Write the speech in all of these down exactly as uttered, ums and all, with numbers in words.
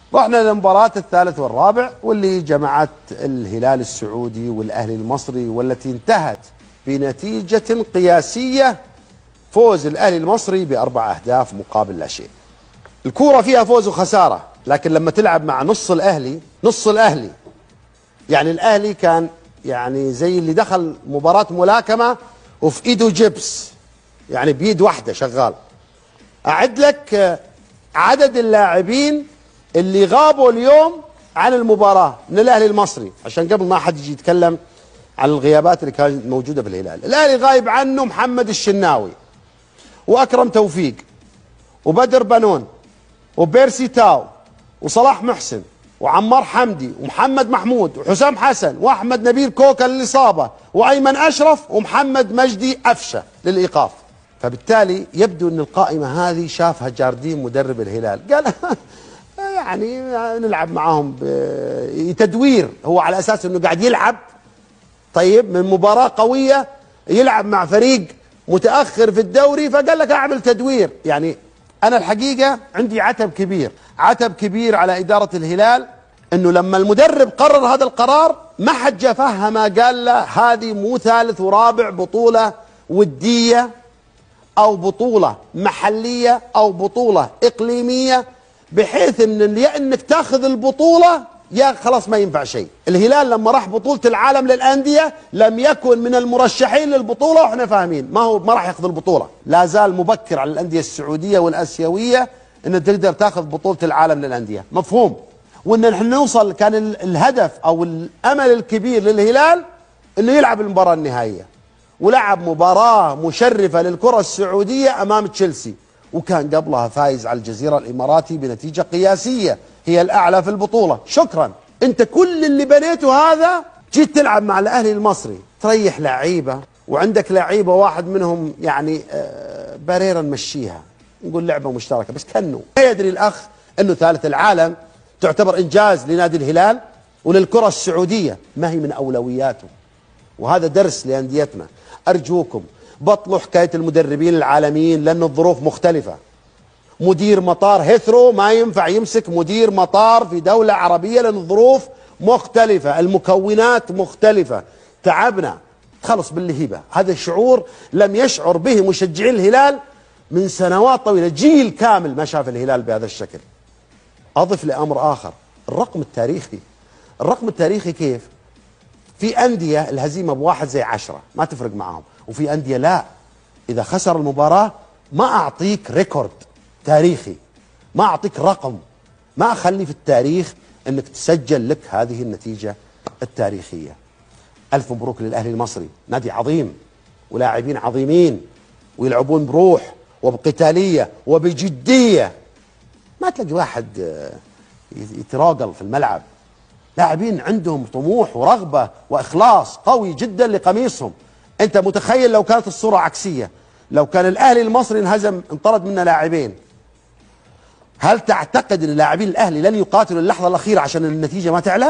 رحنا للمباراة الثالث والرابع واللي جمعت الهلال السعودي والأهلي المصري، والتي انتهت بنتيجة قياسية، فوز الأهلي المصري بأربع أهداف مقابل لا شيء. الكورة فيها فوز وخسارة، لكن لما تلعب مع نص الأهلي نص الأهلي، يعني الأهلي كان يعني زي اللي دخل مباراة ملاكمة وفي إيده جبس، يعني بيد واحدة شغال. أعد لك عدد اللاعبين اللي غابوا اليوم عن المباراة من الأهلي المصري، عشان قبل ما حد يجي يتكلم عن الغيابات اللي كانت موجودة في الهلال. الأهلي غايب عنه محمد الشناوي، وأكرم توفيق، وبدر بنون، وبيرسي تاو، وصلاح محسن، وعمار حمدي، ومحمد محمود، وحسام حسن، واحمد نبيل كوكا للاصابه، وايمن اشرف، ومحمد مجدي افشه للايقاف. فبالتالي يبدو ان القائمه هذه شافها جاردين مدرب الهلال، قال يعني نلعب معاهم تدوير، هو على اساس انه قاعد يلعب طيب من مباراه قويه، يلعب مع فريق متاخر في الدوري، فقال لك اعمل تدوير. يعني انا الحقيقه عندي عتب كبير عتب كبير على إدارة الهلال، أنه لما المدرب قرر هذا القرار ما حد جا فهمه، قال له هذه مو ثالث ورابع بطولة ودية أو بطولة محلية أو بطولة إقليمية، بحيث أن يا أنك تاخذ البطولة يا خلاص ما ينفع شيء. الهلال لما راح بطولة العالم للأندية لم يكن من المرشحين للبطولة، وإحنا فاهمين ما هو ما راح ياخذ البطولة، لا زال مبكر على الأندية السعودية والآسيوية أن تقدر تاخذ بطولة العالم للأندية، مفهوم. وأن نحن نوصل، كان الهدف أو الأمل الكبير للهلال أنه يلعب المباراة النهائية، ولعب مباراة مشرفة للكرة السعودية أمام تشيلسي، وكان قبلها فايز على الجزيرة الإماراتي بنتيجة قياسية هي الأعلى في البطولة. شكرا، أنت كل اللي بنيته هذا جيت تلعب مع الأهلي المصري، تريح لعيبة، وعندك لعيبة واحد منهم يعني بريرة نمشيها، نقول لعبة مشتركة بس كنوا. لا يدري الأخ أنه ثالث العالم تعتبر إنجاز لنادي الهلال وللكرة السعودية، ما هي من أولوياته، وهذا درس لأنديتنا. أرجوكم بطلوا حكاية المدربين العالميين، لأن الظروف مختلفة. مدير مطار هيثرو ما ينفع يمسك مدير مطار في دولة عربية، لأن الظروف مختلفة، المكونات مختلفة. تعبنا، خلص بالهبة. هذا الشعور لم يشعر به مشجعي الهلال من سنوات طويلة، جيل كامل ما شاف الهلال بهذا الشكل. أضف لأمر آخر، الرقم التاريخي. الرقم التاريخي كيف؟ في أندية الهزيمة بواحد زي عشرة ما تفرق معهم، وفي أندية لا، إذا خسر المباراة ما أعطيك ريكورد تاريخي، ما أعطيك رقم، ما أخلي في التاريخ أنك تسجل لك هذه النتيجة التاريخية. ألف مبروك للأهلي المصري، نادي عظيم ولاعبين عظيمين ويلعبون بروح وبقتالية وبجدية. ما تلاقي واحد يتراجل في الملعب، لاعبين عندهم طموح ورغبة وإخلاص قوي جدا لقميصهم. أنت متخيل لو كانت الصورة عكسية، لو كان الأهلي المصري انهزم انطرد منه لاعبين، هل تعتقد أن لاعبين الأهلي لن يقاتلوا اللحظة الأخيرة عشان النتيجة ما تعلى؟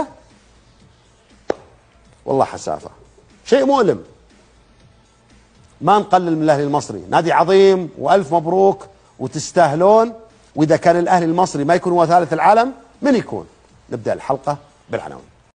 والله حسافة، شيء مؤلم. ما نقلل من الأهلي المصري، نادي عظيم وألف مبروك وتستاهلون. وإذا كان الأهلي المصري ما يكون هو ثالث العالم، من يكون؟ نبدأ الحلقة بالعناوين.